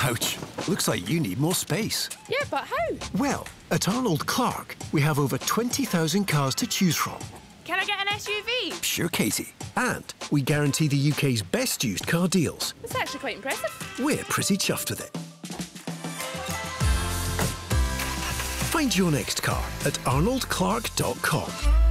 Ouch. Looks like you need more space. Yeah, but how? Well, at Arnold Clark, we have over 20,000 cars to choose from. Can I get an SUV? Sure, Katie. And we guarantee the UK's best used car deals. That's actually quite impressive. We're pretty chuffed with it. Find your next car at arnoldclark.com.